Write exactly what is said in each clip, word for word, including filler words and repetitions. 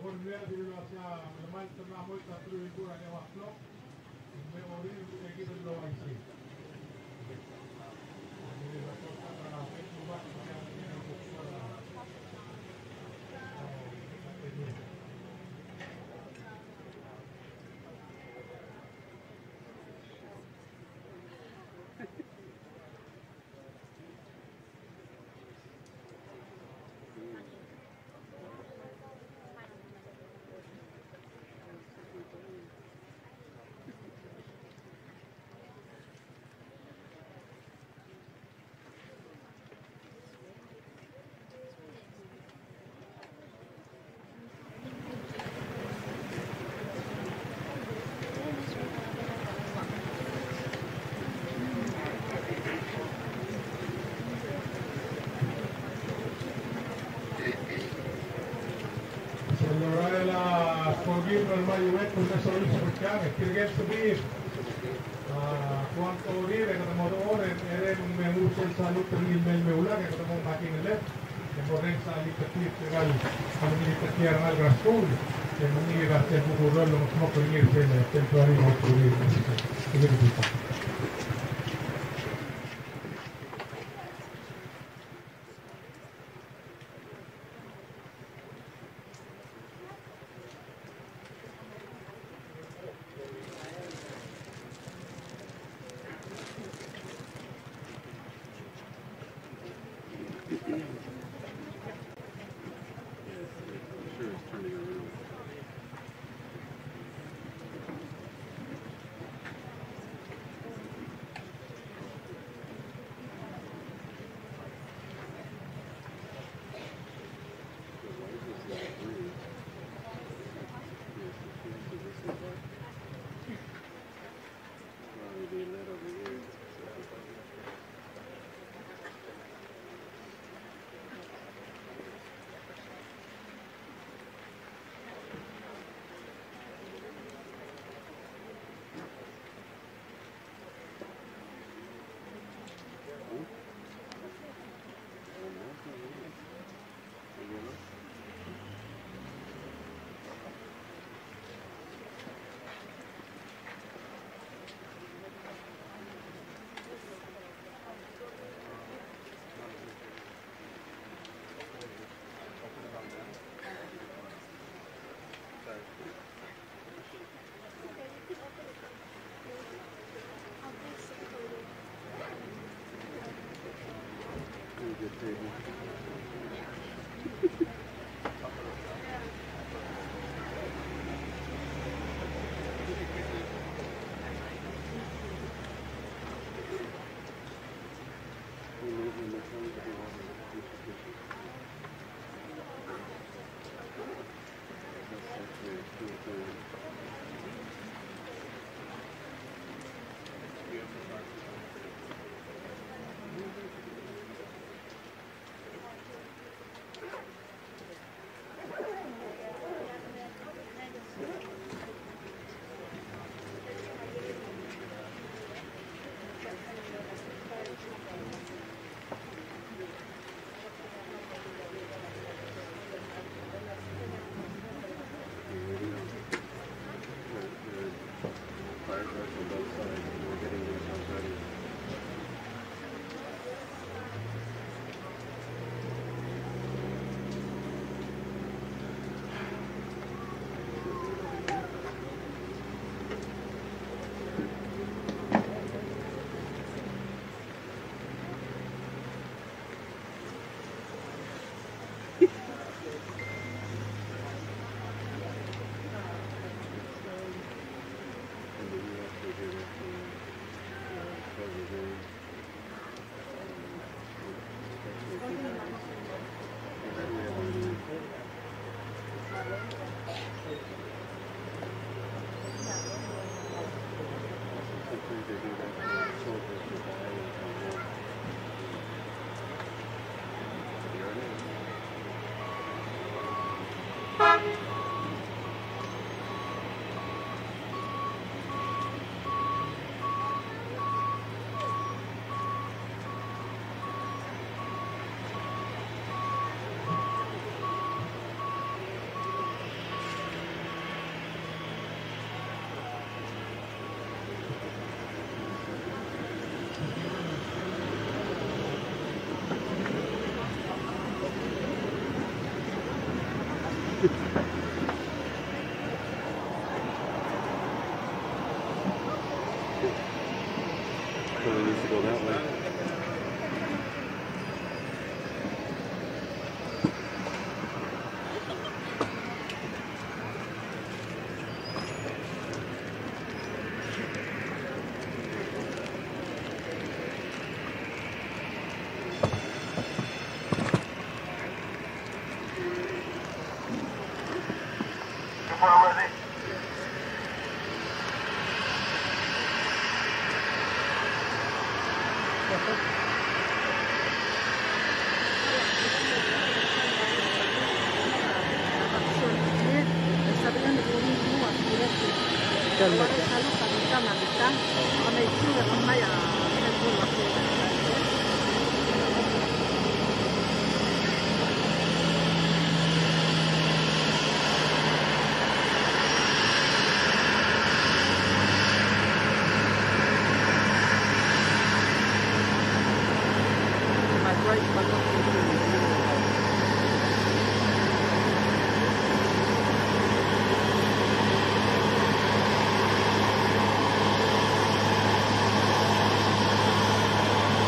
Ormai Juventus adesso lo sappiamo, che subire quanto dire che da motore era un menu senza lutte il meula che da macchine le che vorrei salire per spiegare alla militaria al Grascul che non mi va a tempo corrello non so per niente il tempo arriva a correre. Hãy subscribe cho kênh Ghiền Mì Gõ để không bỏ lỡ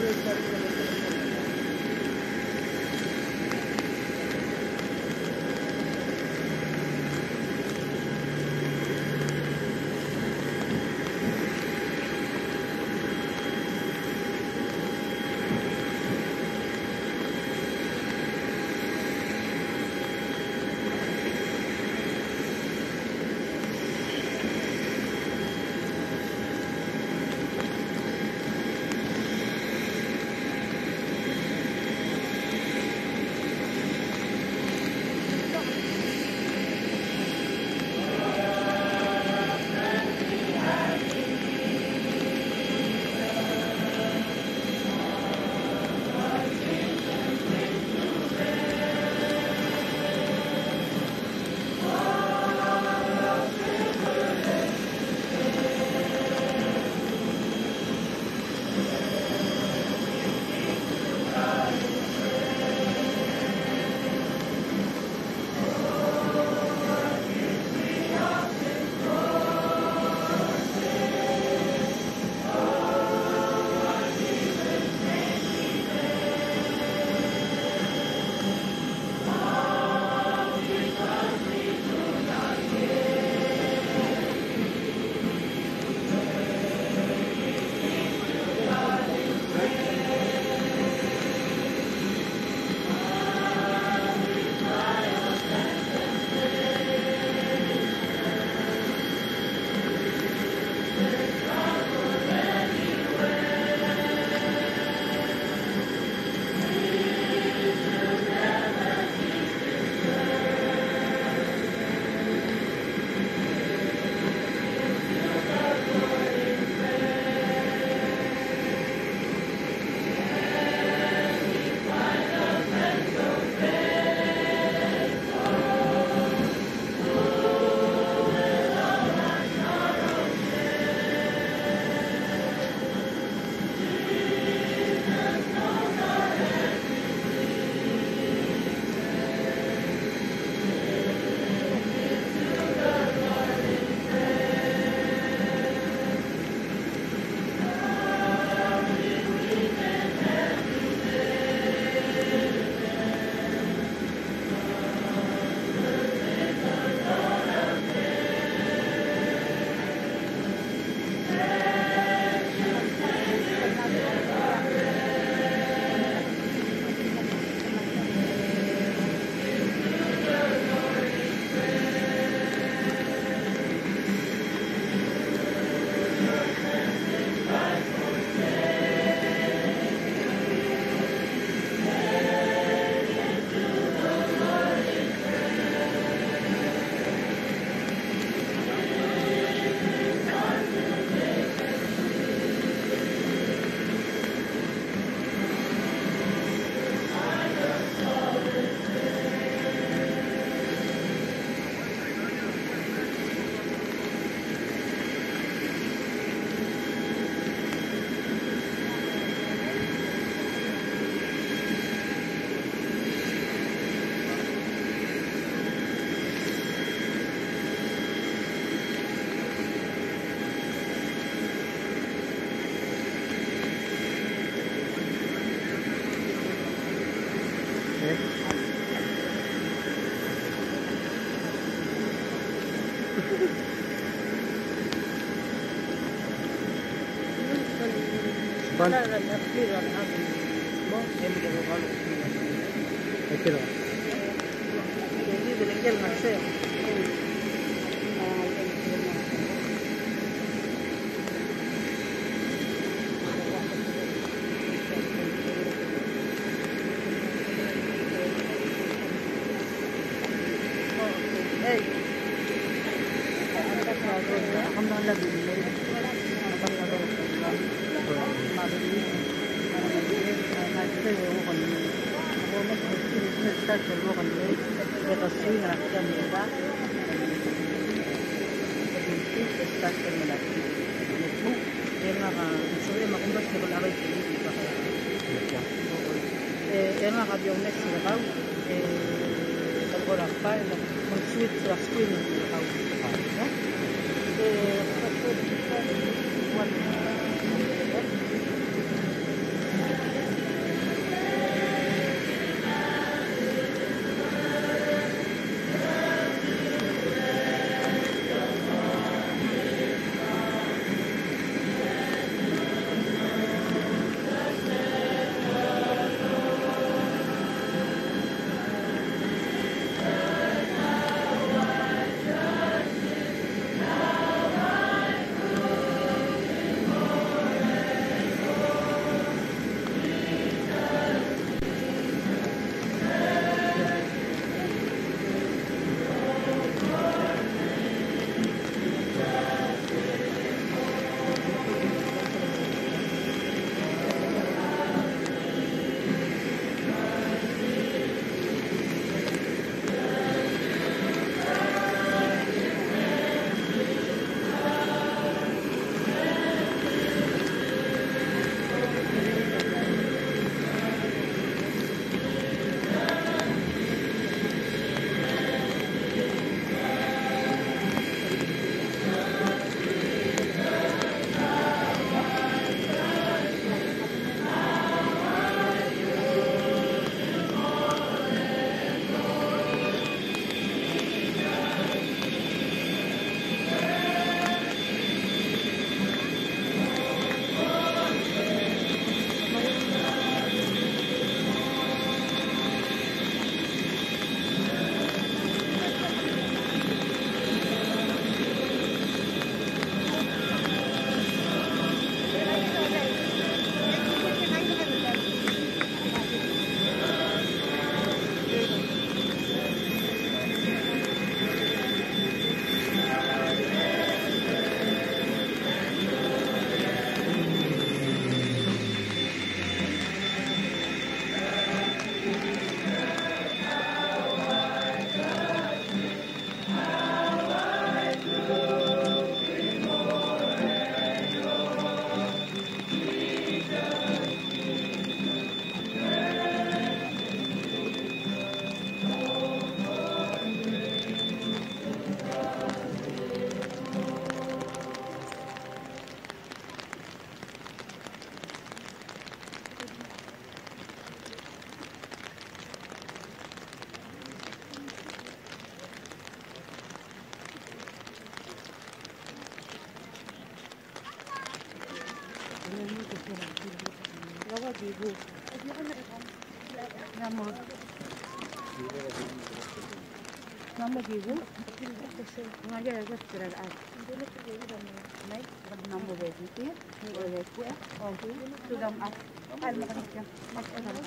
¿Cuál? La, la, la fibra, ¿no? ¿No? Siempre que lo hago. Es que no. Yo le quiero hacer. Era una radio next to the house. Tengo la espalda, con switch la screen in the house. Gigo. Nama. Nama Gigo. Ngajar agak berat aja. Naik, nama begitu ya. Oleh kue, oke. Sudah mas. Al makan ikan. Mas enak.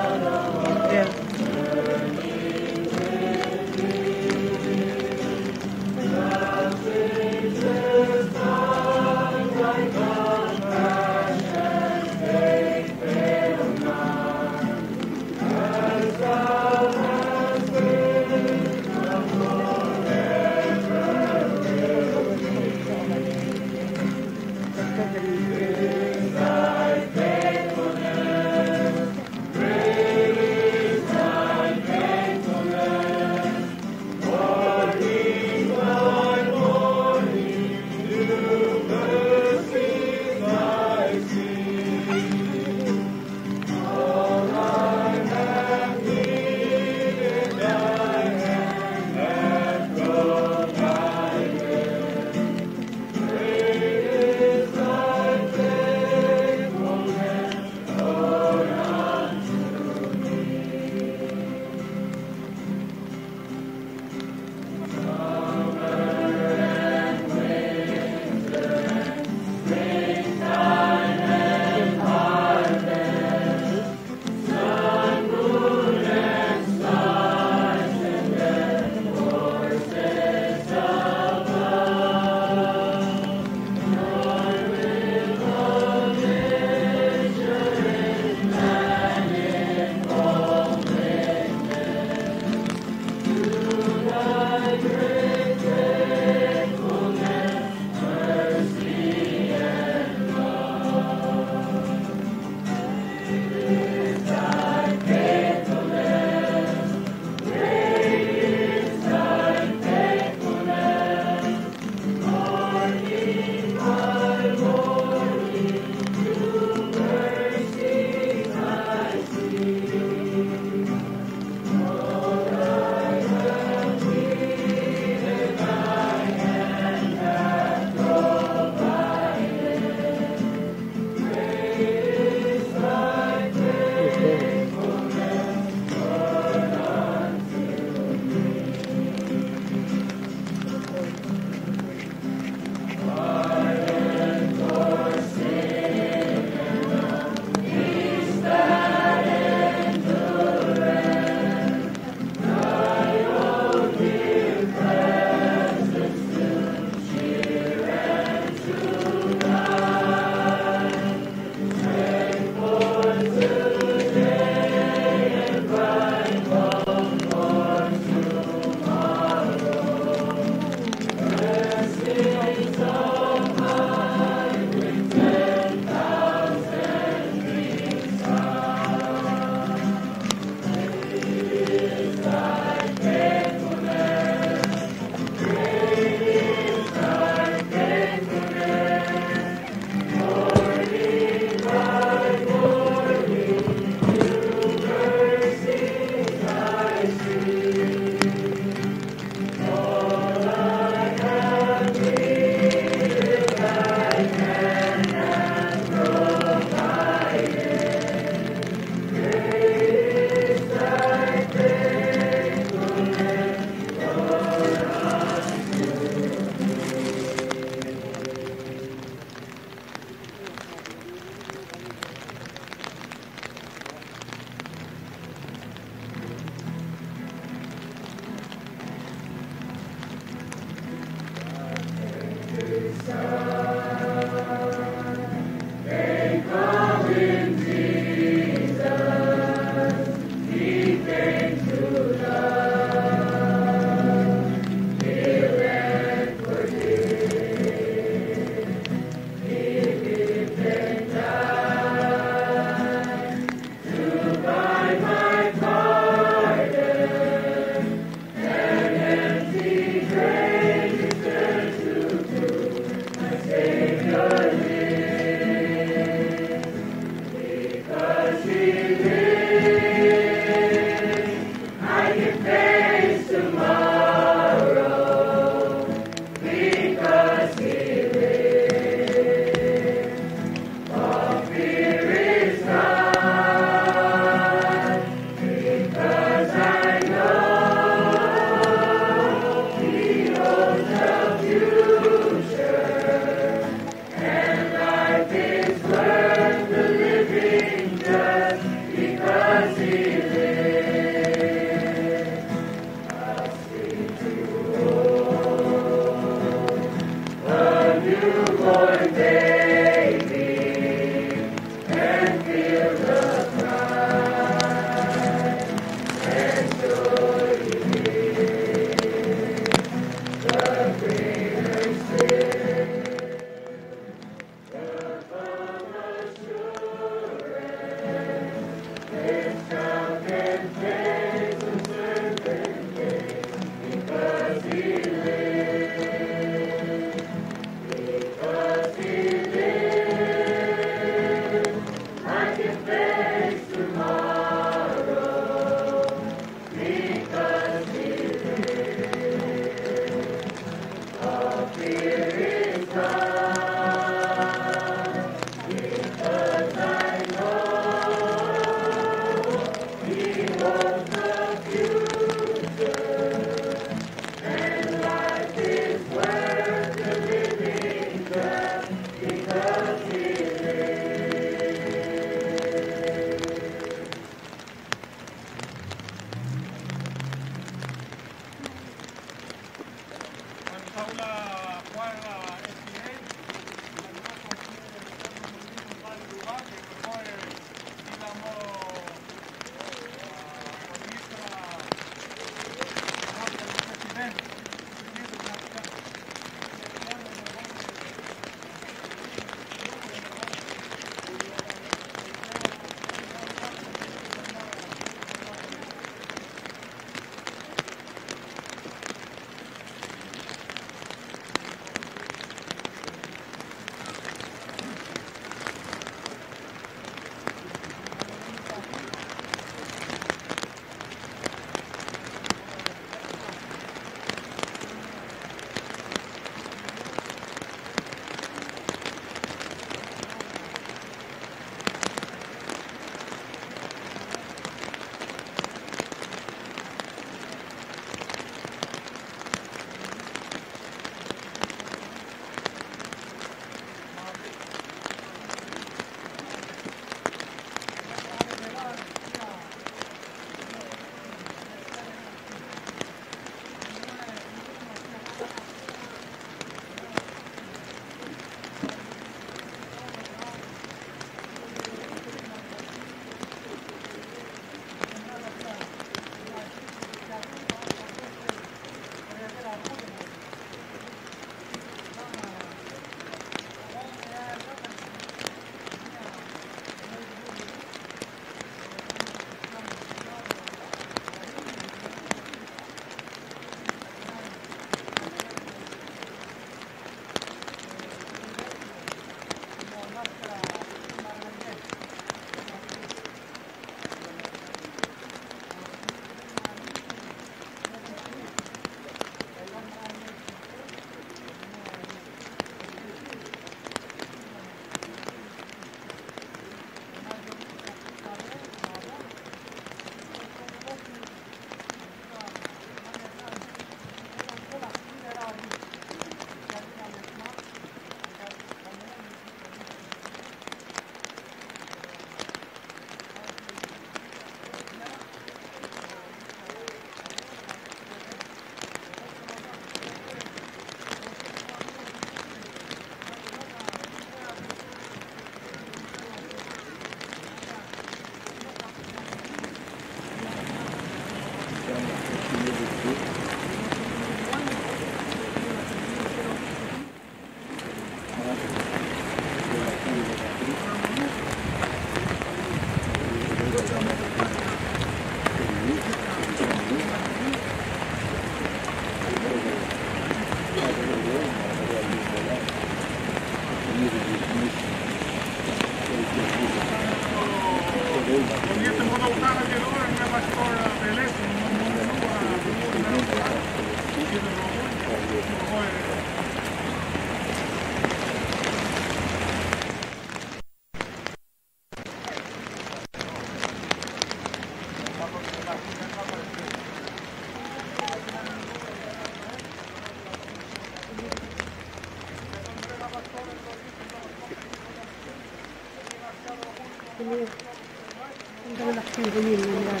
Ang laking bunin mo nila.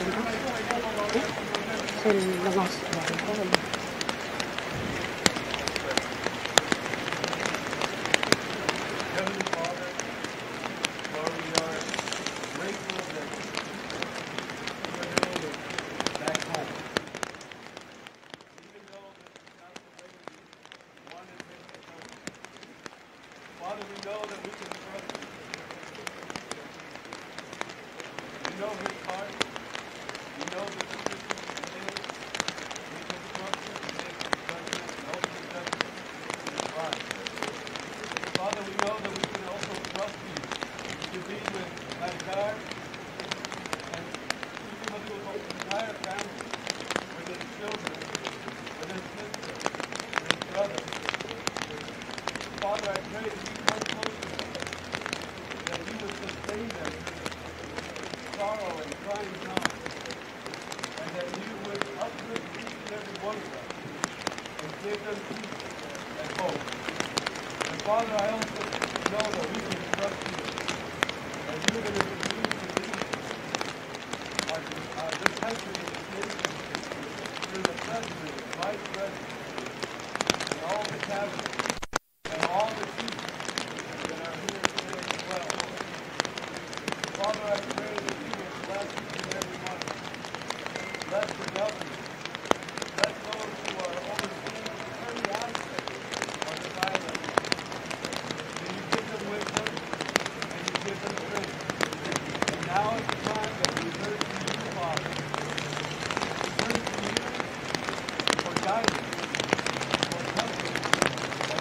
Sa labas. Heavenly Father, Lord, we are grateful that you are able back home. Even though this is not the way we wanted it to go. Father, we know that we can trust you. We know his heart. We know the decisions he made. We can trust him to make the judgment and ultimate judgment in his life. Father, we know that we can also trust you to be with Edgar and even with the entire family, with his children, with his sister, with his brother. Father, I pray that you come close to them, that you would sustain them through sorrow and trying times, and that you would uplift each and every one of them and give them peace and hope. And Father, I also know that we can trust you, and you're going to continue to lead our, our, this country and this nation through the president, the vice president, and all the cabinet, and all the chiefs that are here today as well. Father, I pray that you will bless each and every one. Bless the governor. Bless those who are overseeing every aspect of this island. May you give them wisdom and you give them strength. And now is the time that we turn to you, Father. We turn to you for guidance, for comfort, and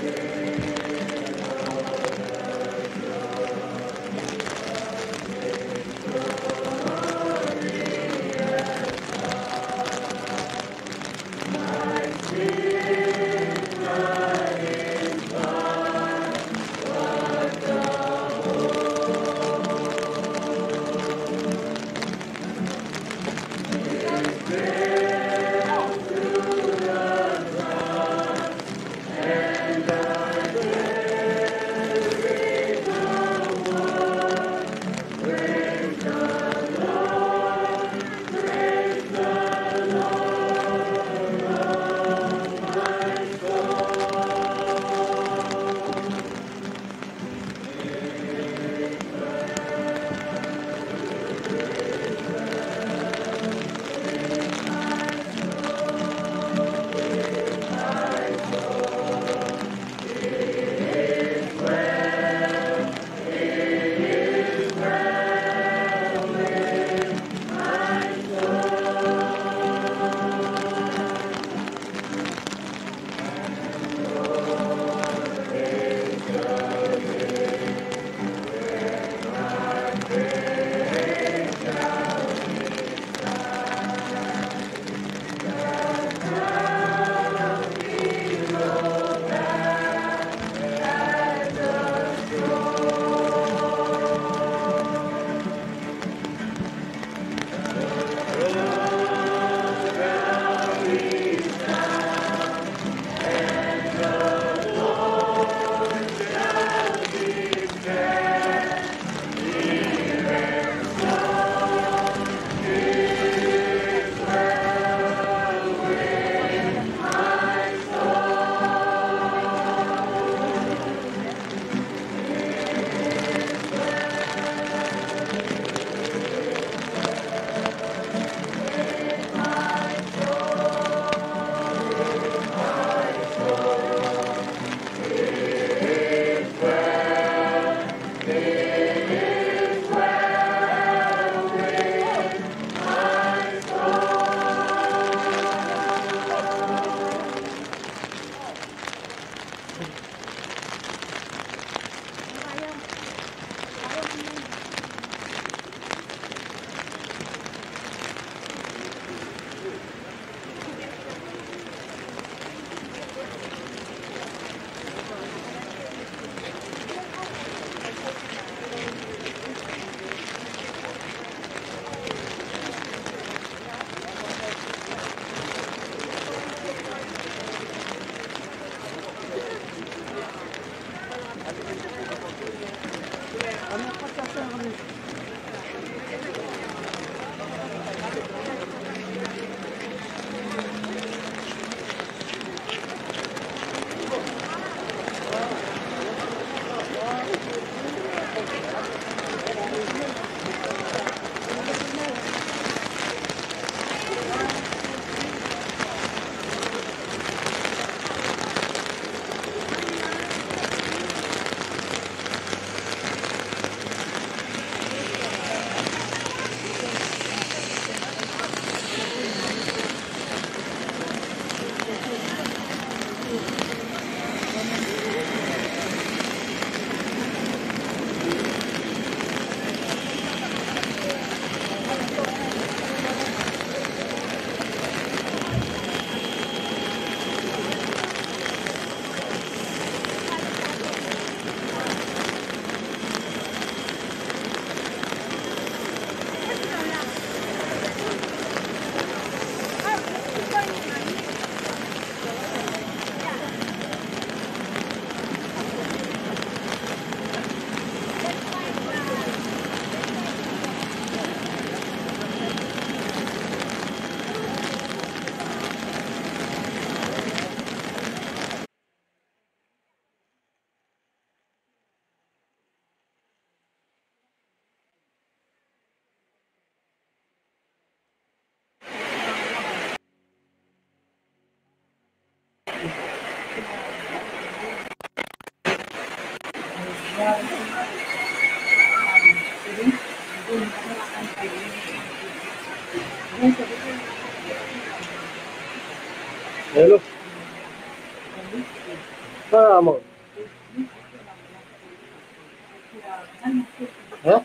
Hello. Ah, mo. Hah?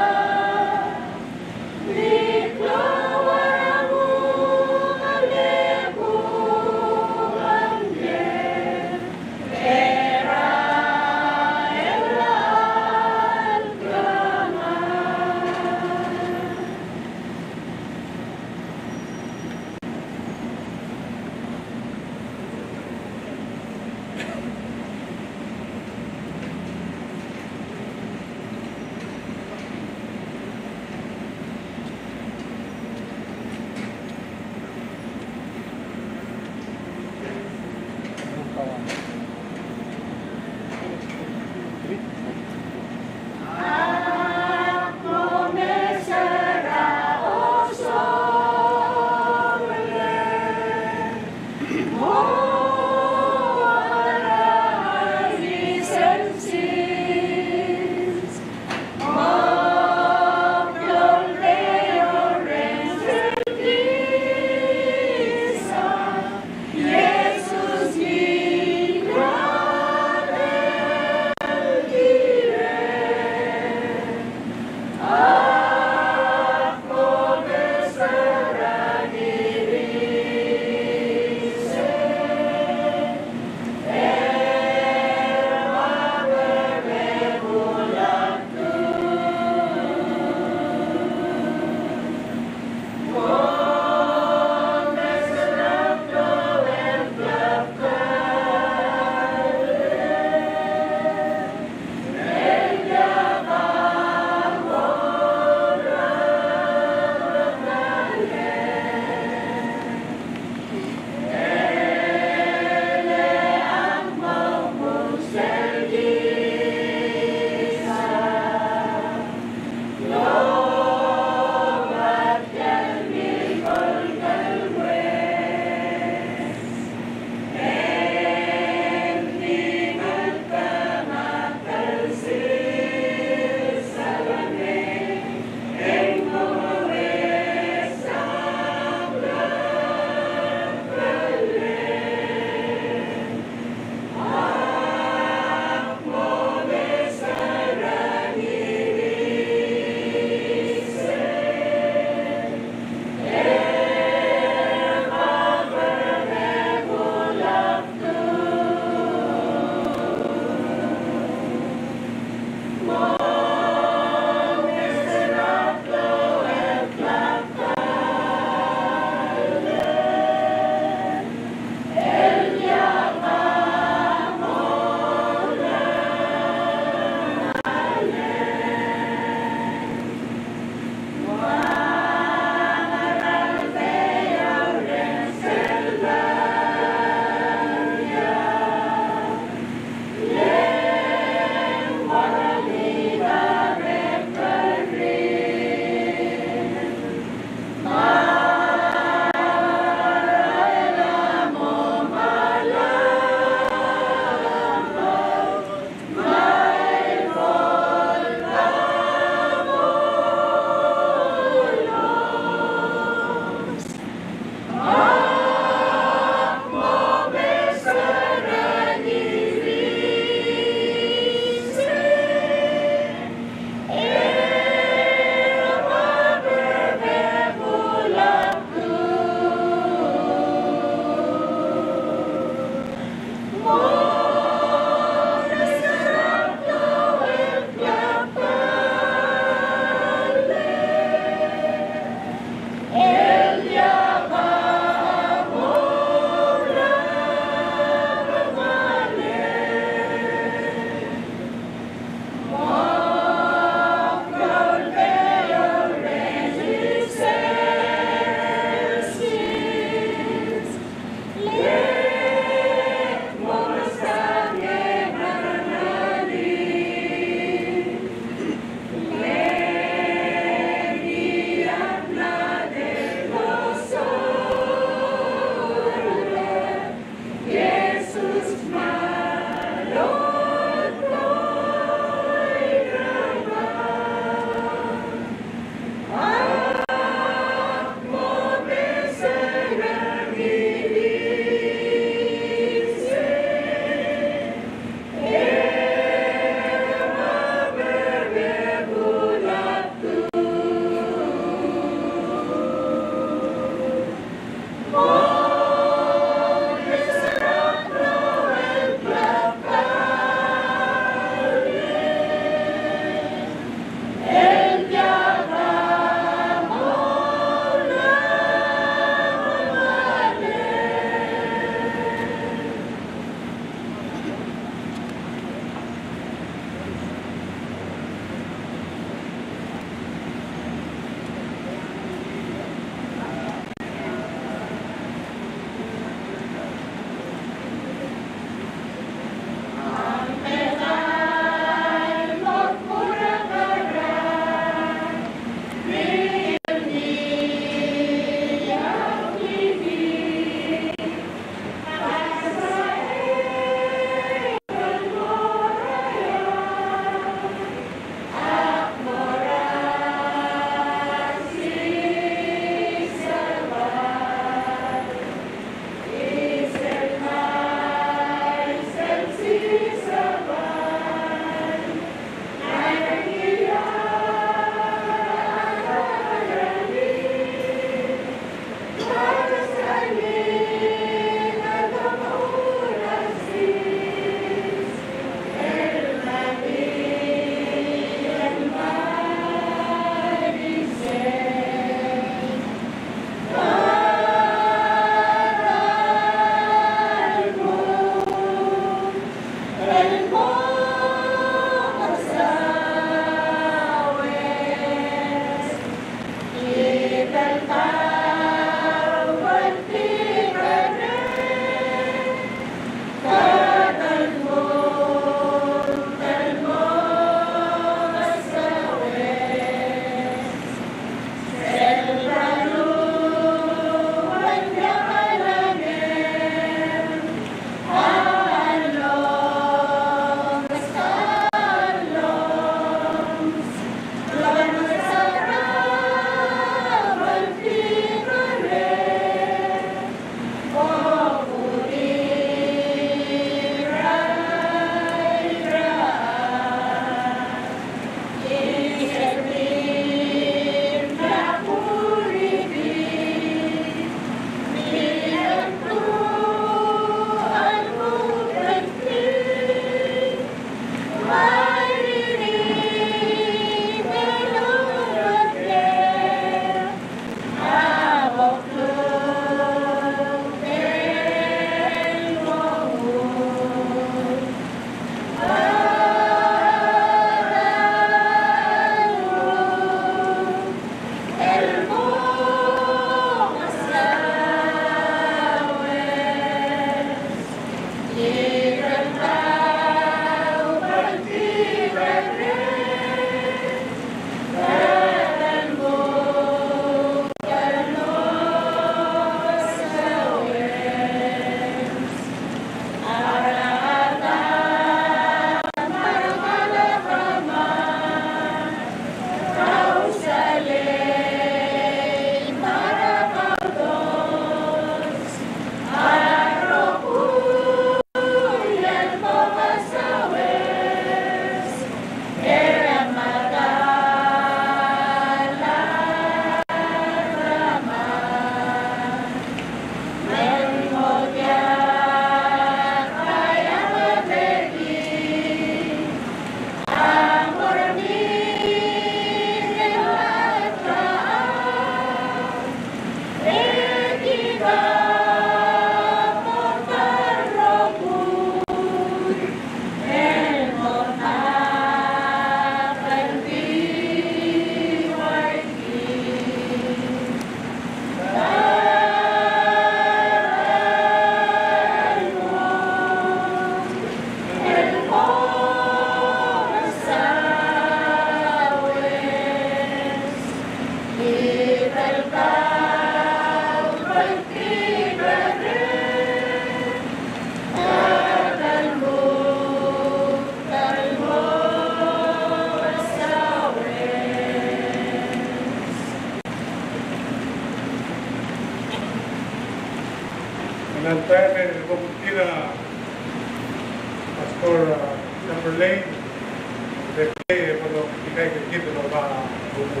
Nantay may nagpaputira Pastor Chamberlain Depende pada kita kita loba buku.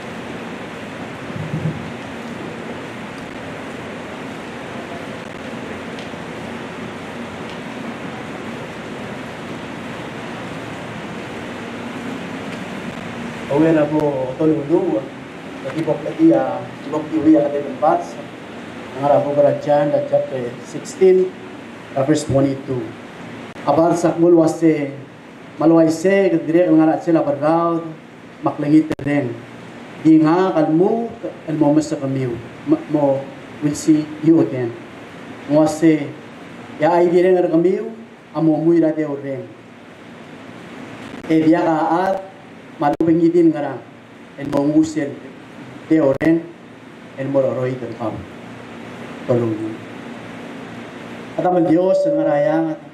Owen ako tolong Natibok lagi ya, tibok iwi ang ating bats. Ang araw ko Galatians chapter sixteen, verse twenty-two. Abad sa mulwase, malwayse, kadire ang ngarat sila barraud, maklangit rin. Di nga kalmo, ang mo sa kamiw. Mo, will see you again. Mwase, ya ay di rin ang kamiw, amuamuy na teo rin. E diya ka at, malubing itin nga rin, ang mo ngusil, teo rin, ang mo roroy ng pam. Tulungan. At ang Diyos, ang marayang at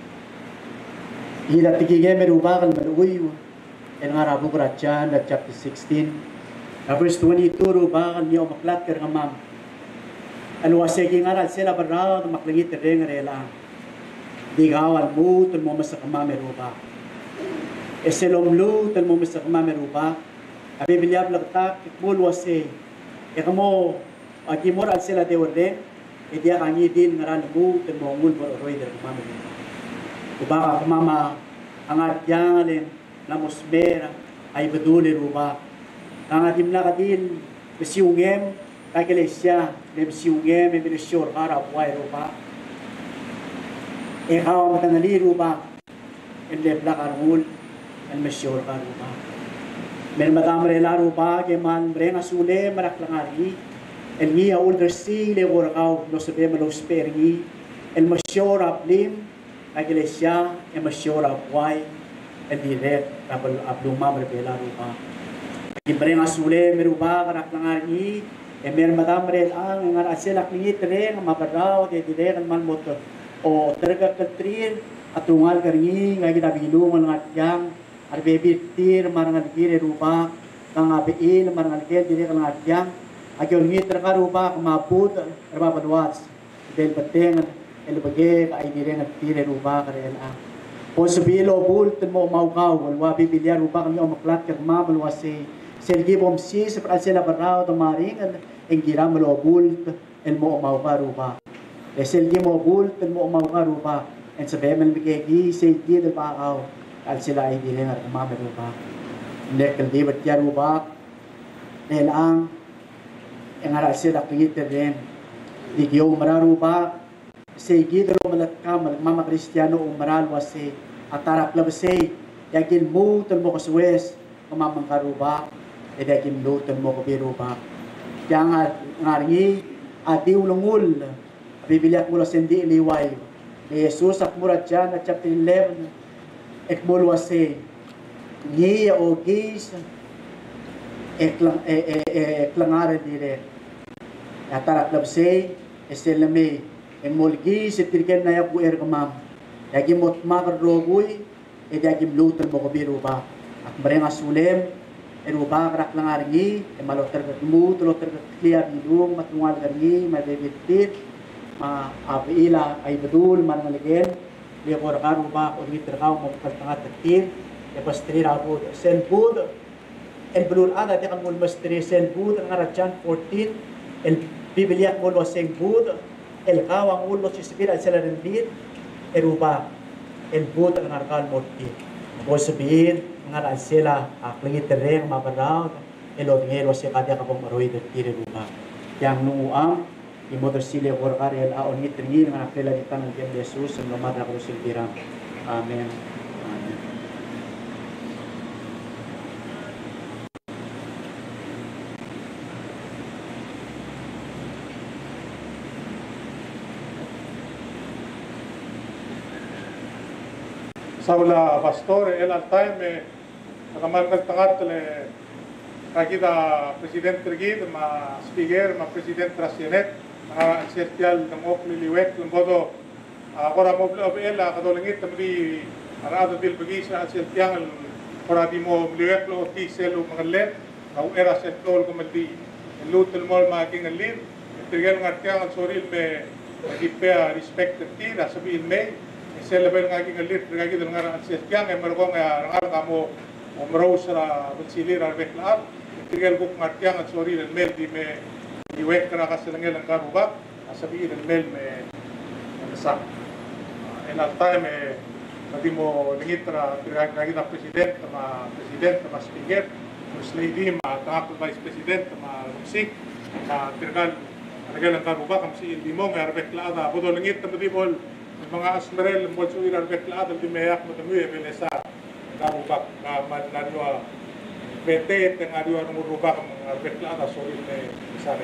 Hila tigigay merubakan maluwi. El nga rabu Galatians chapter sixteen. Verse twenty-two rubakan niyo maklat ker ngamam. Alwase gi ngaran sila barraw maklangit ring rela. Digawal mu tul mo masak mame ruba. Eselom lu tul mo masak mame ruba. Abi bilyab lagtak ikmul wase. Ekamo agi moral sila de orde. Idia kangi din ngaran mu tul mo ngul roy der mame ruba. Ubaka mama angat yang na musbera ay baduli ruba. Angatim na kadin besiungem kakelesya de besiungem e bilsyur ara buay ruba. E hawa matangali ruba en de blakarul en mesyur ka ruba. Men matamre la ruba ke man brenga sule maraklangari el ngia older si le workaw no sabe malo spergi el mesyur aplim la iglesia es mayor a guay el direct abel abluma berbela rupa ibreng asule meruba karak langari emer madam rel ang ngar aselak ni tren mabarao de direct man motor o terga ketrir atungal kari ngai kita bilung ngat yang arbe bitir marangal gire rupa kang abeil marangal gire direct ngat yang agyon ni terga rupa kamaput erba badwas del peteng el bagay ay dire nga tire ruba karel a o sabilo bul mo maukaw walwa bibilya ruba kami o maklat ker mamal wasi selgi bom si sa prasela barao to maring en gira malo bul el mo mauka ruba e selgi mo bul mo mauka ruba en sa bemel bigegi selgi del paaw al sila ay dire nga mamal ruba nekel di batya ruba el ang en ara sila kingit ren digyo mararuba Segi dalo malatkam mama Kristiyano umaral wase atara plabse yakin mo tul mo kaswes mamang karuba e yakin do tul mo ko biruba yang ngarngi adi ulungul bibilyak mo sendi liway ni Jesus ak muradjan at chapter eleven ekmol wase ni o gis eklang e e eklangare dire atara plabse eselame en molgi setirken na yapu er kamam yagi mot makar rogoy e yagi mlutan mo ko biruba at marenga sulem e ruba krak lang arngi e maloter katmu tuloter katliya bidung matungal karngi madebitit ma apiila ay badul manangaligen liya ko raka ruba o ngiter kaw mo kaltangat taktir e pastri rabu sen bud el blul ada de kan mul mastri sen bud ang arachan fourteen el bibiliyak mo lo seng bud el kawang ulo si spira sila rendir eruba el but ang arkal morti mo sabihin nga sila aklingit tereng mabaraw elo ngero si kadya kapong maroy de tire ruba yang nuang imotor sile workar el aon ngitringin nga nakila ditan ng Jesus ang lumada ko silbirang amen. Saula pastor el altai me nakamal tangat le kakita president tergid ma speaker ma president trasyenet na sertial ng okli liwet ng bodo akora mo el kadolingit tamri arado dil bagi sa sertial ora di mo liwet lo ti selo magalet au era setol ko maldi lutul mol ma king alin tergel ngatya ang soril me lagi pa respect ti na sabihin may sa level ng aking alit lagi ng nga ang siya nga marko nga rangal kamo umraw sa bensilir ar beklar tigel ko ngatya at sorry ng mel di me iwek na kasi lang ang karuba sabihin ng mel me sa en al time eh pati mo lingit na lagi na president ma president ma speaker first lady ma top vice president ma rumsik ma tirgal nagalang karuba kam si hindi mo nga arbekla ada bodo lingit na bol mga asmerel mo so ira arbekla ada di meyak mo tamu e benesa karuba ka mananwa bete teng adua ng ruba kam arbekla ada sorry ne sare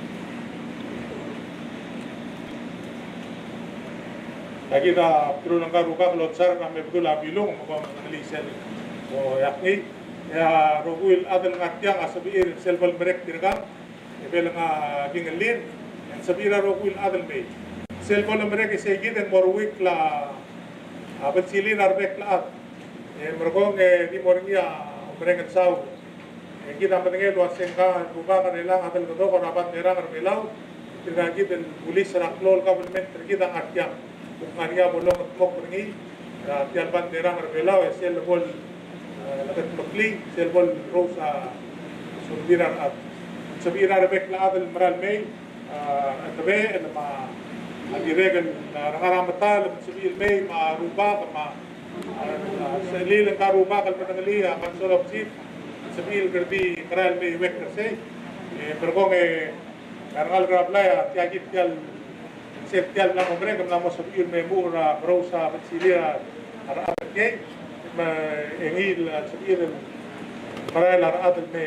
lagi da pero ng karuba lotsar na me betul abilong mo ba analisel o yakni ya roguil adal ngatyang asabir selbal merek tirgan ebel nga gingalin en sabira roguil adal me selbal merek segid en morwik la abat silin arbek la at e mergong e di morngia merek saw e kita patenge do asenga ruba ka nilang adal ko ko rabat nerang arbelaw tirgagid en pulis raklol government tirgid ang atyang kung kanya bolong at mok pergi tiyan bandera arbelaw e selbal lagat makli selbal rosa subiran at sabira rebek la adal maral may atabe na ma agiregan na rangaramata labat sabil may maruba ma sa lilang karuba kal patangali kan solop sit sabil gardi maral may wek kasi e bergong e karangal grabla tiagit tial setial na omre kam namo sabil may mura rosa batsilia araat ke ma engil sabil maral araat me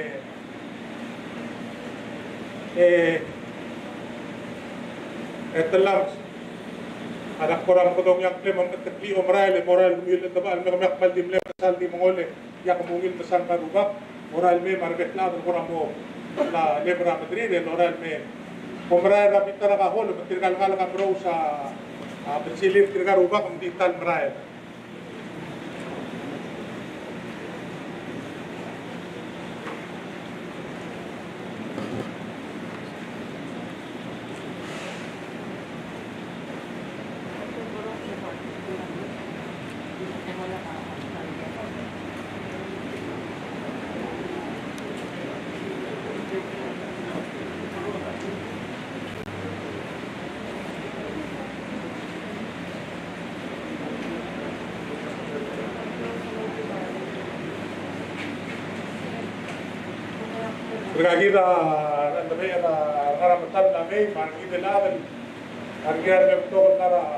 eh etalam anak koram ko dong yang klem ang tekli omral moral mil tabal me makmal dimle pasal di mongole ya kamungil pasal karuba moral me marbet la koram mo la lebra madrid el oral me omral rapit na ka hol tirgal kala ka bro sa bensilir tirgal ruba kum dital mral Berkaki dah, anda may ada ngaramatan namin, margi deladan, hargian betul nara,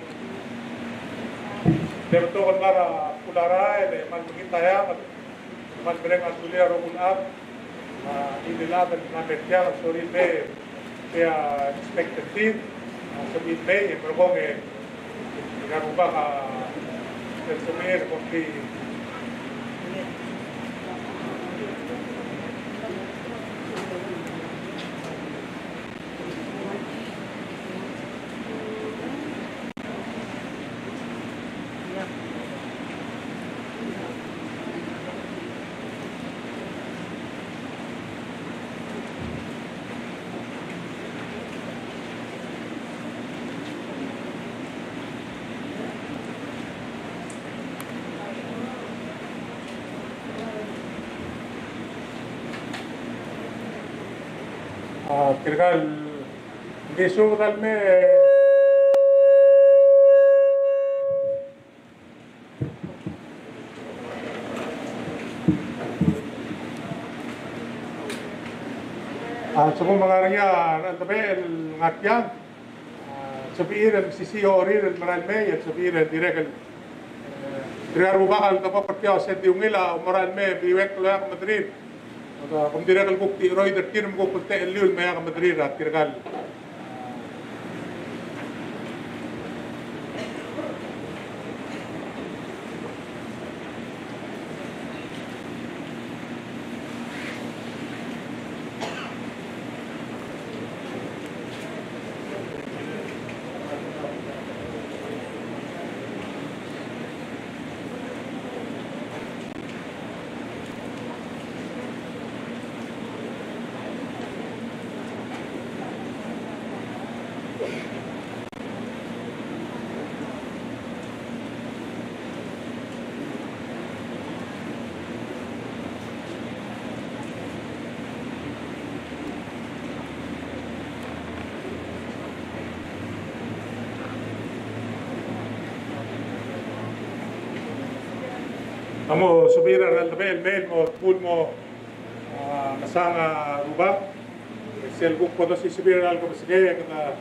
betul nara pulara, ele man kita ya, man bereng asulia rogun ab, ini deladan namin tiang sorry be, dia expected, sabi be, berbong eh, dengan ubah tersemer kopi. Tirgal Gisudal me sa mga ngariya tabi ngatyan sabihin ang sisiyo rin ang maral me at sabihin ang direkal Tirgal bakal tapos patyaw sa diungila maral me biwek tuloy ako Madrid kung direkal bukti roy der tirum ko pulte eliul maya ka Madrid at tirgal Amo subira al tabel mail mo pool mo nasanga ruba. Sel guk podo si subira al ko sige kata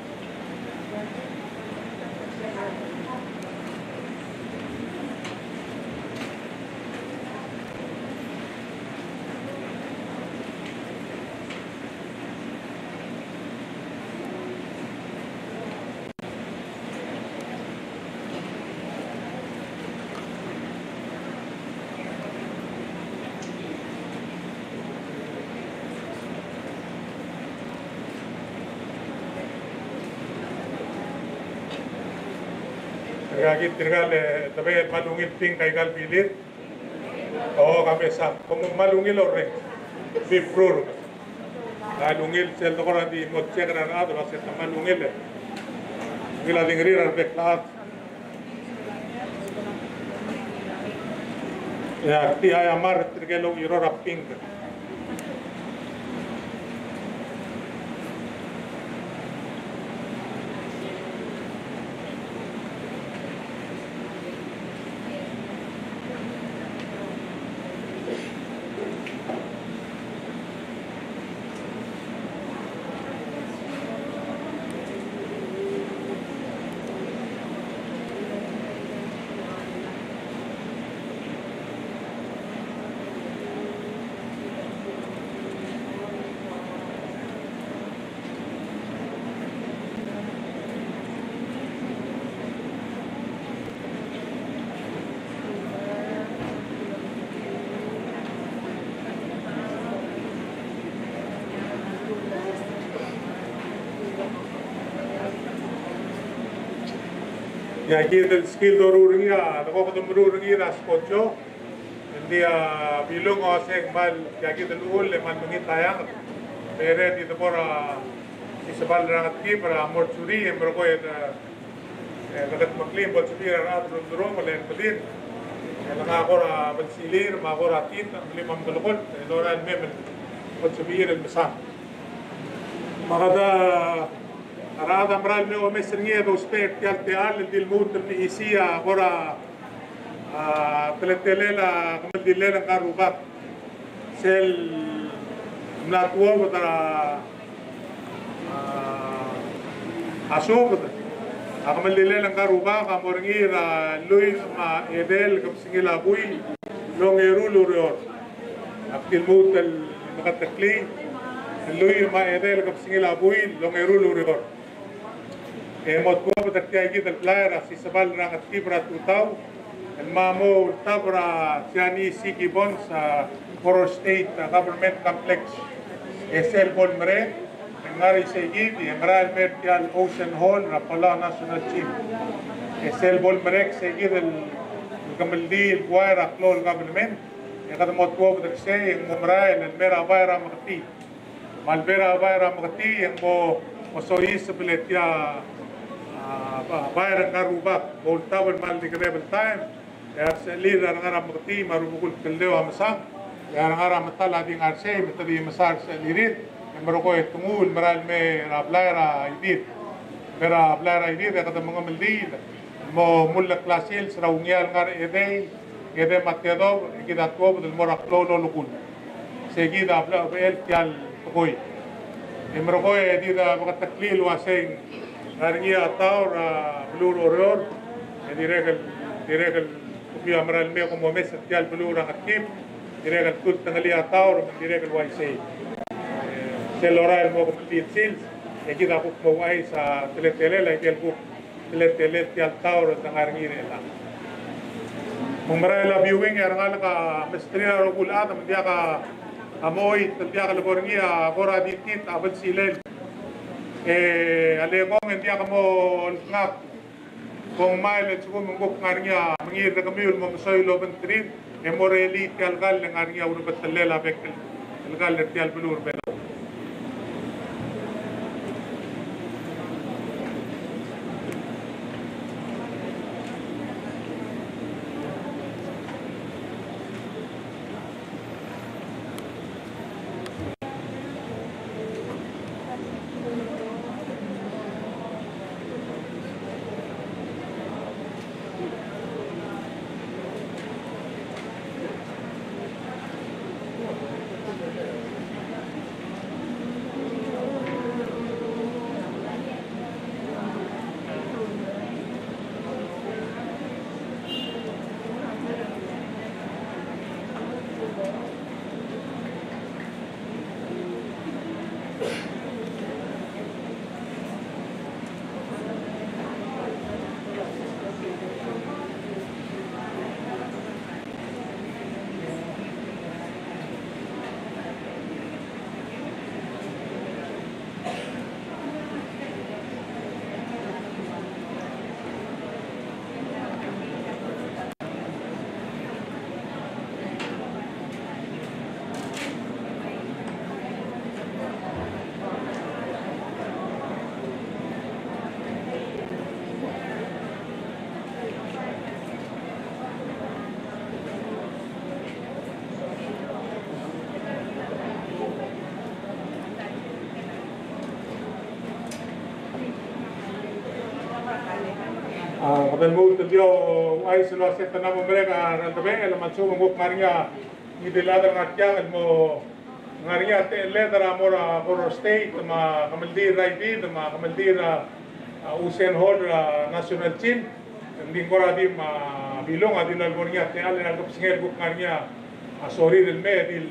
Gagit tirgal tabe malungil ping kay gal bilir. Oo kami sa kung malungil ore. Biprur. Malungil sel to kora di mo check na na do sa malungil. Gila dingri rar beklat. Ya ti ay amar tirgelo iro raping. Ya aquí del skill dorurungia, dako ko dumurungi ras kocho. Hindi bilong o seg mal ya aquí del ul le man mungit tayang. Pere di dapora isabal rangat ki para mortuary embro ko et kagat maklim bol subira rat durung malen pedin. Nga ko ra bensilir ma ko ra tit limam dalukot loran memel bol subira el mesam. Magada Arada mral me o mesringie do spert yal teal dil mut ni isia agora a teletelela como dilela karubat sel natwo botara asog agam dilela karuba kamorngira lui ma edel kum singila bui longeru lurior akil mut el makatakli lui ma edel kum singila bui longeru lurior Emot ko betaktiya gid al-playera si sabal rangat kibra tutaw mamo tabra siani sigi bon sa Horror State Government Complex S L Bolmere ngari sa gid Emerald Mertial Ocean Hall Rapala National Team S L Bolmere sa gid el kamaldi buaira klol government kadamot ko betaktiya yung mumrail el mera baira makati malbera baira makati yung mo mosoyi sa biletya bayar karubak bol tawon mal di krebel time ya selir ngara makti marubukul keldew amsang ya ngara matala di ngarse metadi masar selirit meroko tungul meral me rablaira idit mera rablaira idit ya kata mengambil di mo mulla klasil sraungial ngar ede ede matedo kita tuo del morak lolo lukul seguida abla el tial toy meroko di da bakat taklil waseng Arngia ataur blur oror, diregal diregal ubi amral me como mes tial blur akip, diregal tut tangali ataur, diregal Y C. Sel oral mo como pitsil, e kita kuk mo ay sa teletele la kel kuk teletele tial taur ng arngire la. Kung marala viewing arngal ka mestrina rogul adam dia ka amoy dia ka laborngia agora ditit abad silel. Eh, alegong hindi ako mo ngap kung mileage ko mong ngarnya mangir na kami yung mga soy loban trin e moreli tialgal ng ngarnya uno batalela bekel tialgal ng tial belur bela dan mo dio ay silo sa tanamo mereka rantabe el manso mo maringa idilada ngatya mo ngaringa te ledra mora mora state ma kamaldir raidi ma kamaldir Usain Hall national team hindi ko rabi ma bilong adil algoria te alin al kopsingel ko ngaringa sorry del me dil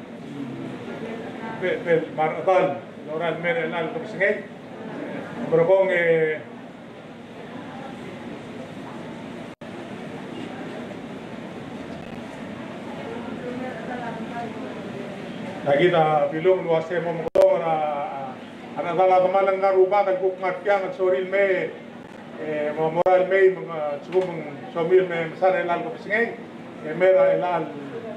pel maradal loral mer al kopsingel berobong eh lagi ta bilong luas mo mo na ana dala kamalang ngaruba kan kuk matya ng soril me eh moral me mga sugum somil me masara elal ko pisingay eh mera elal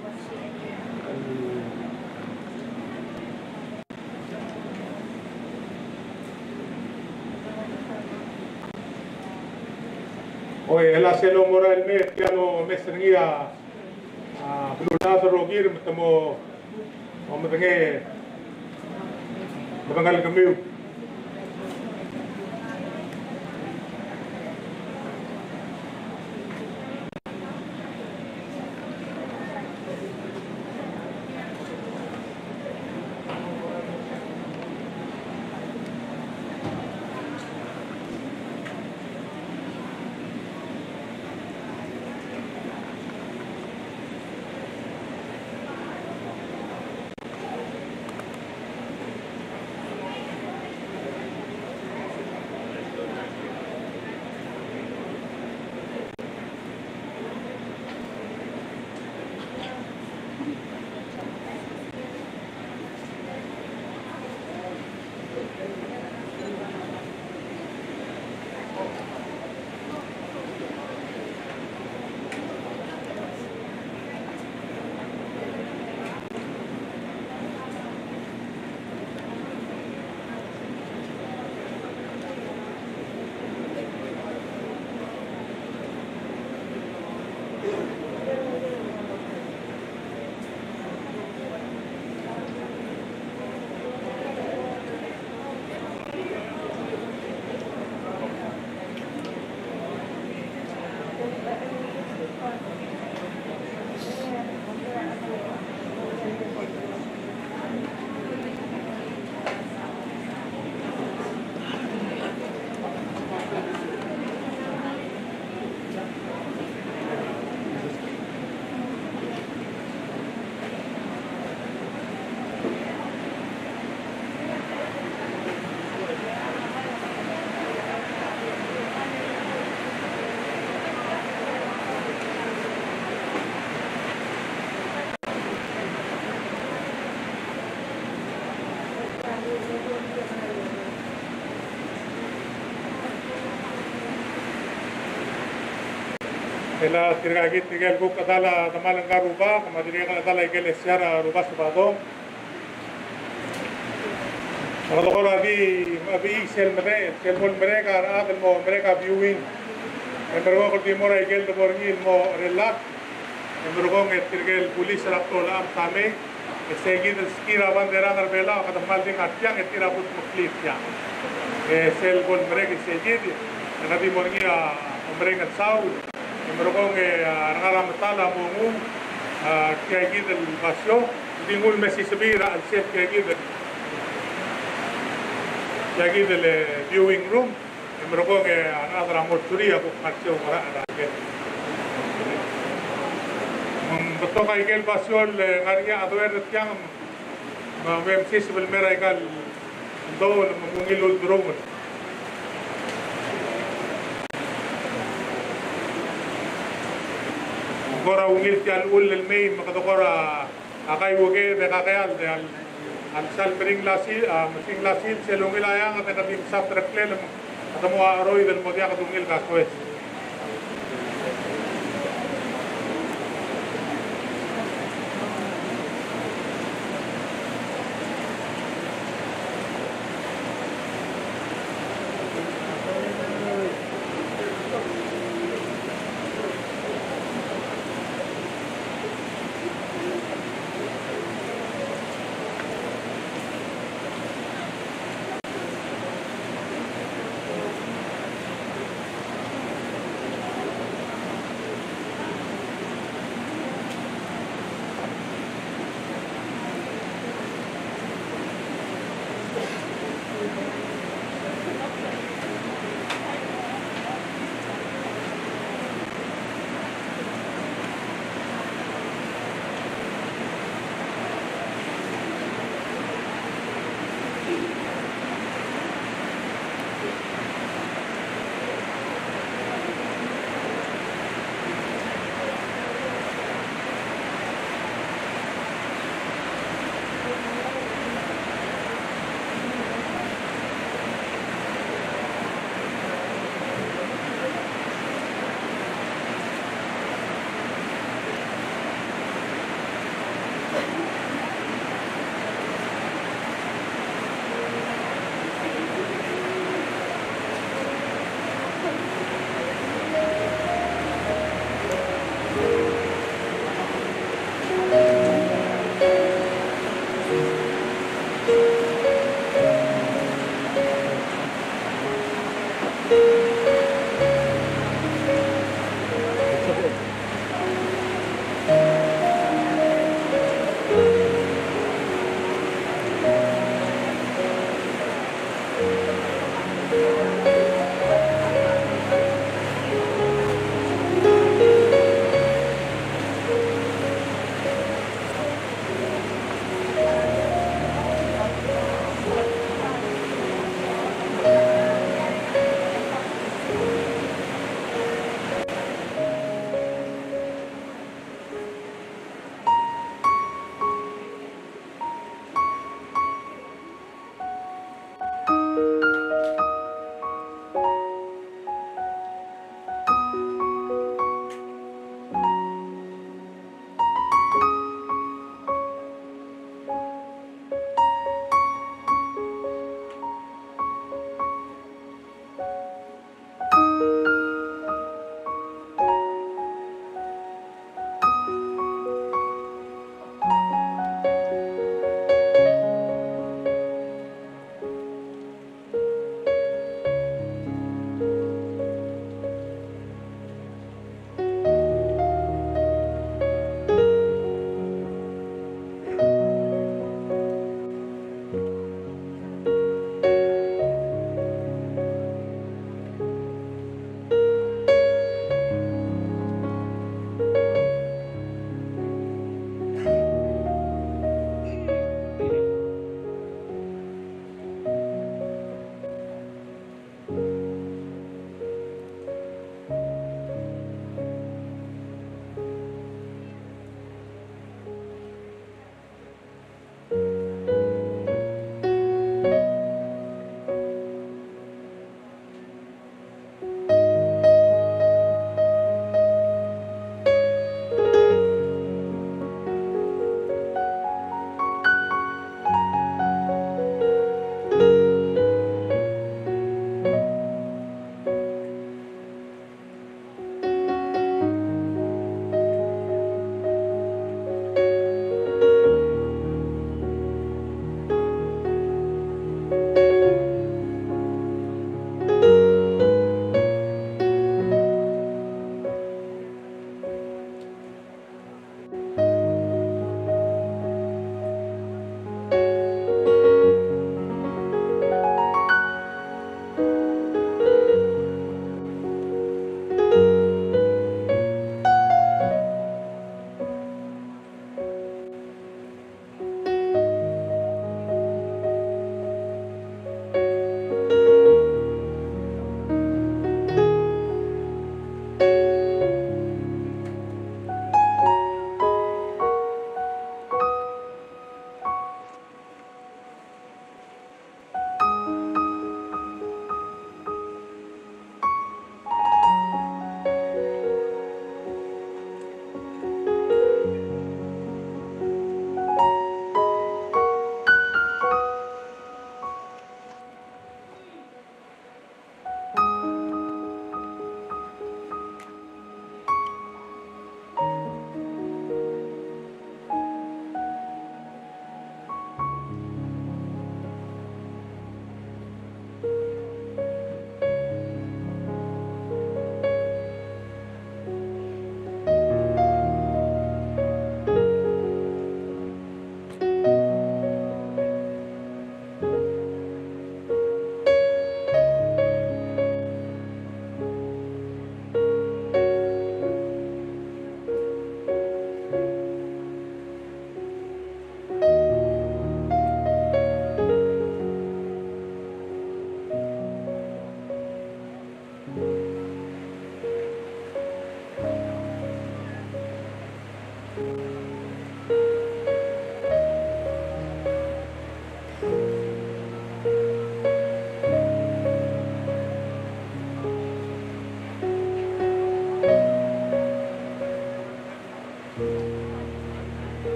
oy ela selo moral me piano mesrengia a blunado rogir mo Om dengar, dengar kami. Ela tiragit tigel ko kadala tamalang garuba, kamadiri ka kadala igel esyara ruba subado. Kalau kau lagi abi sel mere, sel pun mereka ada mau mereka viewing. Mereka kalau di mora igel tu borngil mau relax. Mereka nget tigel polis rakto lam tame. Segi skira bandera narbela kata malding atjang etira put muklif ya. Sel pun mereka segi. Nabi borngil mereka saud. Mereka orang Matala mongu kayak gitu pasio, tinggal masih sebira alset kayak gitu, kayak gitu le viewing room. Mereka orang mortuary aku pasio orang ada. Betul kayak gitu pasio le ngaria atau ada tiang, web sih sebelum mereka do mengilul drone. Kora ungil ti al ul el may makadokora akay woge de kakayal de al al sal bring lasil masing lasil se lungil ayang at katim sa trekle at mo aroy del modia kadungil kaswes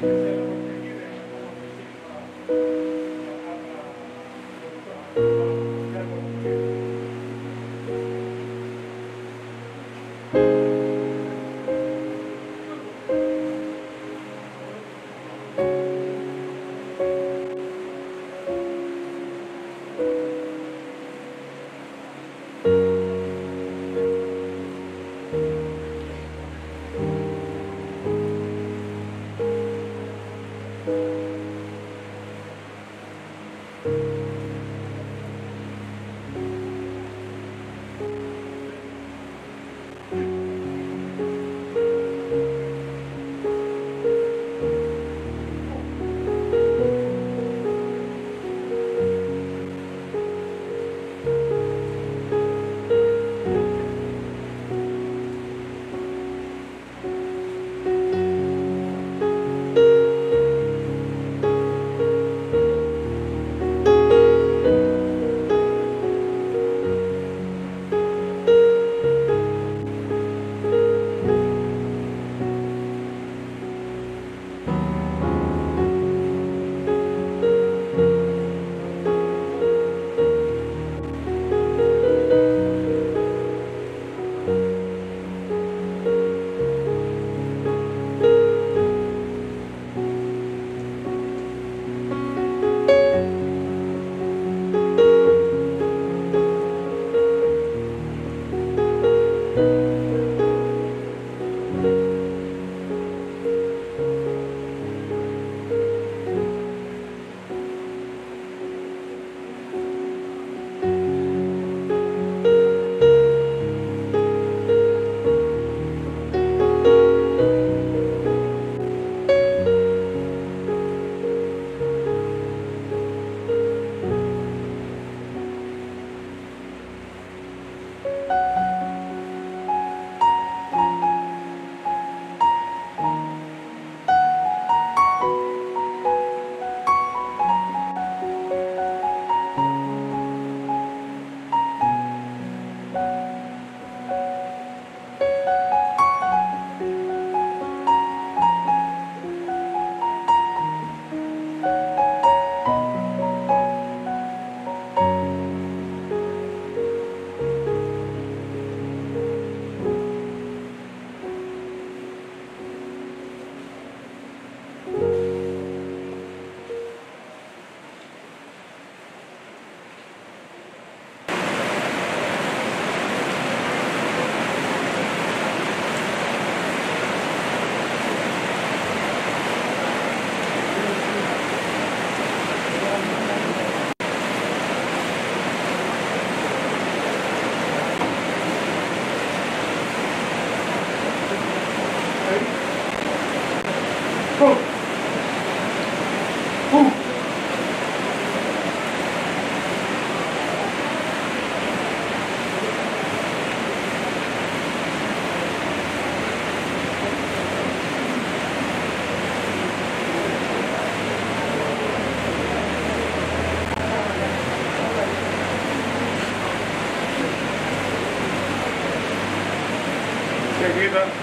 Seguida,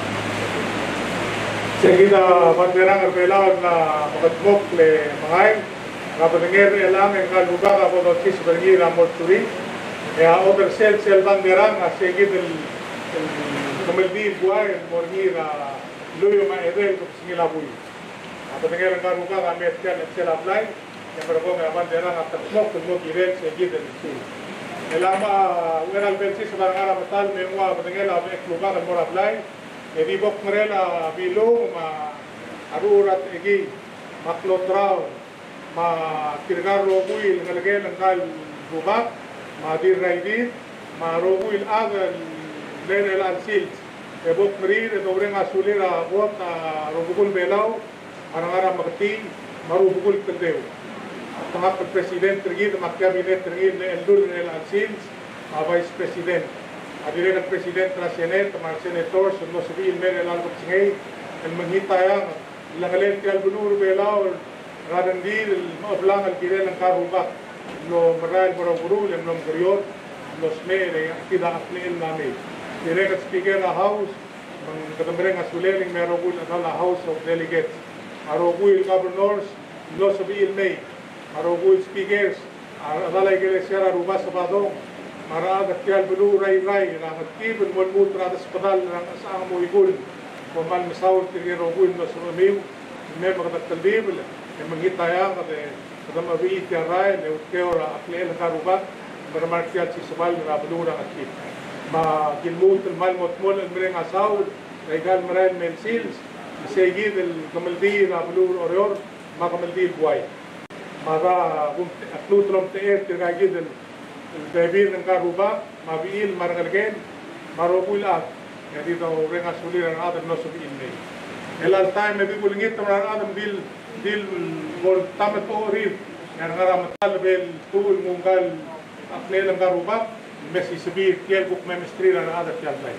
seguida banderang erpelawan na makatmok le mangay, kapatingir elang ang kalugar ako ng sis berngir amor turi, ya other sel sel banderang a seguid el kumeldi buhay morngir a luyo ma edel ko singila buy. Kapatingir ang kalugar ang metkan at sel apply, ya perko nga banderang at takmok kumok irel seguid el sil. Elama ueral belsi sebarang arah betal menua betengela be klubar al mora play edi bok merela bilo ma arurat egi maklotrao ma kirgar roguil ngalgel ngal bubak ma dir raidit ma roguil agal lenel al silt e bok merir e dobre ngasulira bok rogul belau arang-arang makti marubugul kendeu Tengah presiden tergid, mak kabinet tergid le eldur le ansins, a vice president. Adire ng presiden tra senet, mga senators, no civil mere lalgo tsingay, el manghitayang langalen ti albunur belaw, radandir mablang al kire ng karubak, no maral baraburu, le nom griot, los mere tida apnil nami. Dire ng speaker la house, mang katambre nga suleling merogul na la House of Delegates. Aroguil governors, no sabi ilmay, Aroguil speakers, adalay Iglesia Aruba Sabadong, Maragat Kial Bulu Ray Ray, Ramatibin Mon Mutra Spadal, Rang mo Igul, Kuman Masawal Tiri Roguil no Sumamiw, Member of the Bible, and Mangitaya, the Mavi Tiaray, the Teora, Aklel Karuba, Maramartia Chisabal, Rabulura Akip. Ma Gilmut, and Malmot Mol, and Bring Asaul, Regal Maran Mensils, Segid, and Gamaldi, Rabulur Orior, Magamaldi Buay. Mara Atlutrom Teer, Tiragid, and David and Karuba, Mabil, Margalgen, Marobula, and it all ring us and other loss of Inday. A lot of time, maybe we'll get to Adam Bill, Bill, or Tamato Rib, and Ramatal Bell, Tul Mungal, Aplel and Garuba, Messi Sabir, Kielbook, Memistri, and other child like.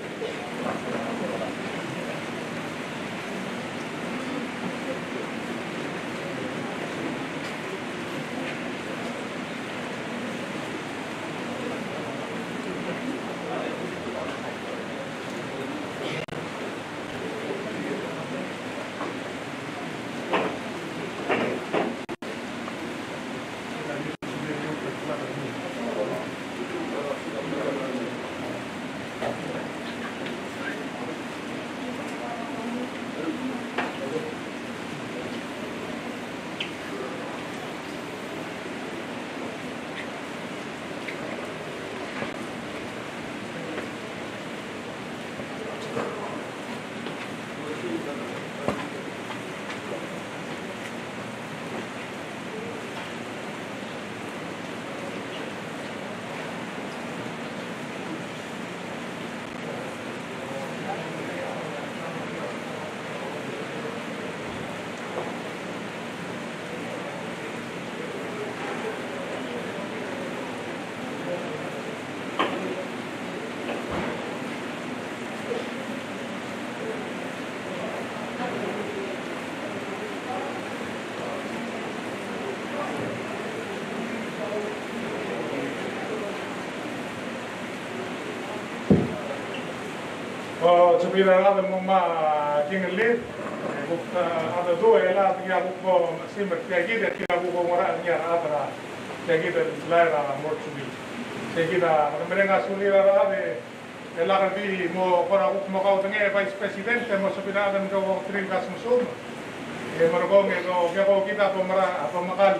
Sabira ada mama kingelit, bukta ada dua elah tiga buku simber tiga gida tiga buku murah tiga ada tiga gida lain morcubi. Tiga gida mereka sulit ada elah kan di mo orang buku mau kau tengah vice president mo sabira ada mereka trim kas musuh. Mereka mereka mereka kita pemerah pemakal.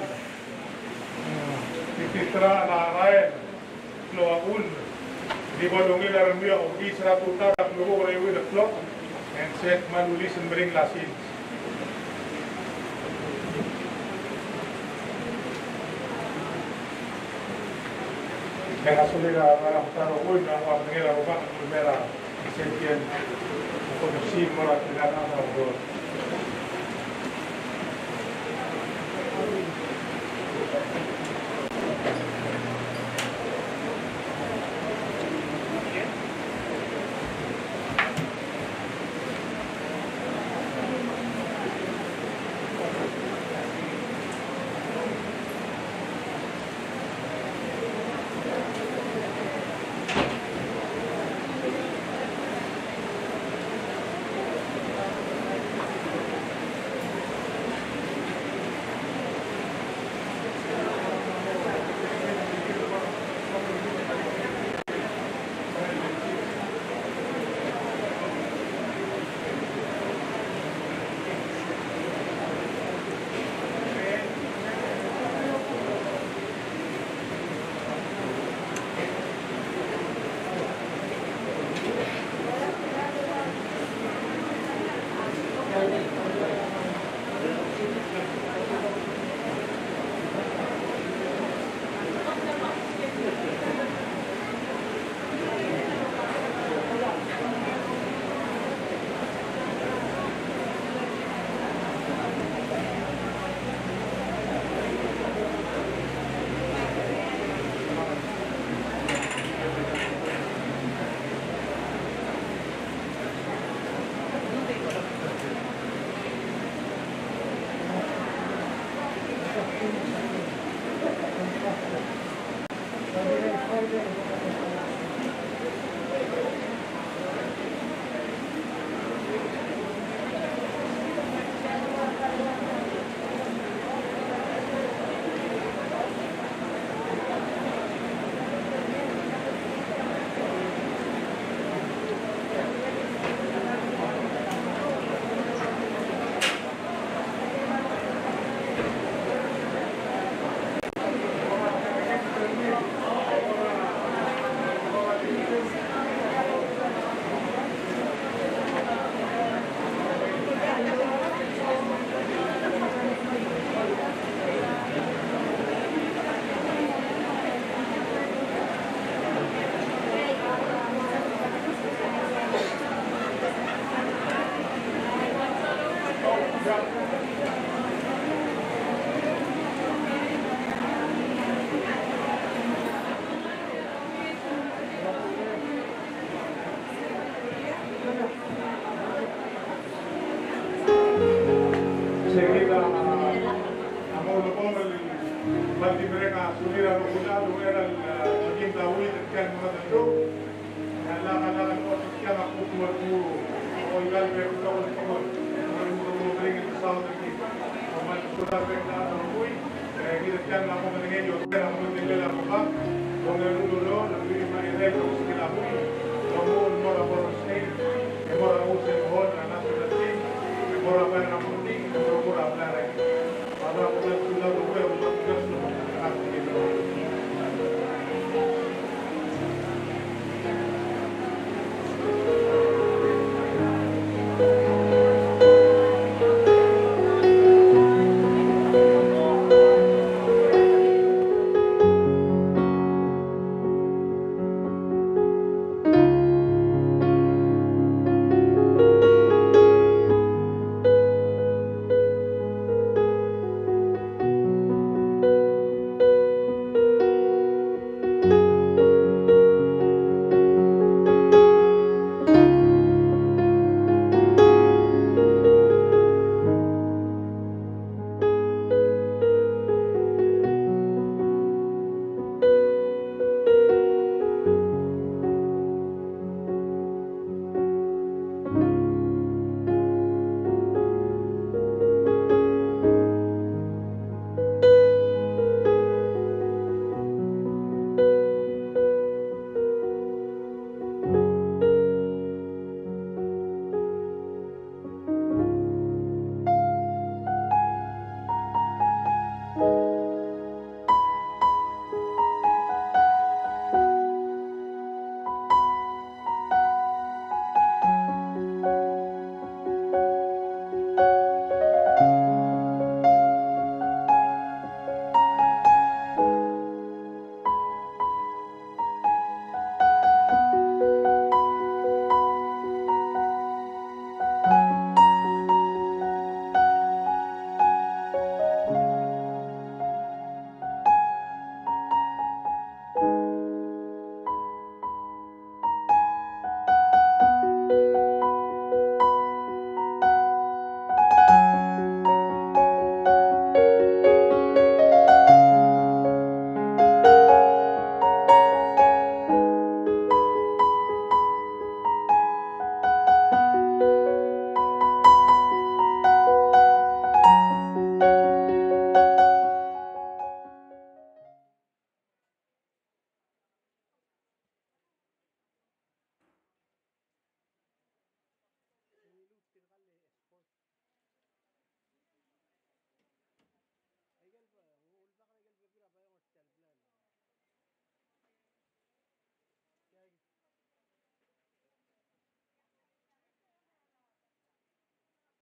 Titra la rael lo aul. Di bolongi la remia o di seratus tarak lugu oleh with the clock and set manulis and bring lasin. Kaya kasulira para putaro uy na ang pangila ubak ang primera sentien ako si mora tinatang ang do. Seguida a modo come il Valdibrena sull'ira loculato era la quinta unità che hanno dato il gioco e allora la cosa si chiama Kutu Arku o il Galbe Kutu Arku non bring it south aquí o mal sulla vecchia lui e che chiama la come che io era un delle la roba con il nudo la prima idea che si la lui come un mora por state e mora usa il hall